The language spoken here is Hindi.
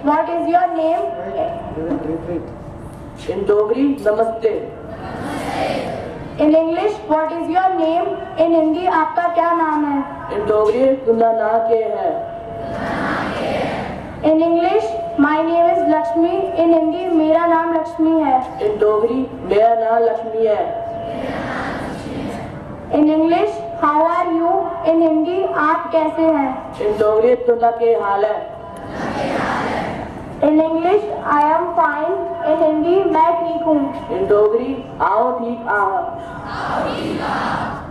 what is your name? In Dogri, Namaste. In English, what is your name? In Hindi, आपका क्या नाम है? In Dogri, तुम्हारा नाम क्या है? In English, my name is Lakshmi. In Hindi, मेरा नाम लक्ष्मी है. In Dogri, मेरा नाम लक्ष्मी है. In English, how are you? In Hindi, आप कैसे हैं? In Dogri, तुम्हारा क्या हाल है? In English, I am fine. In Hindi, मैं ठीक हूँ. In Dogri, आओ ठीक आ.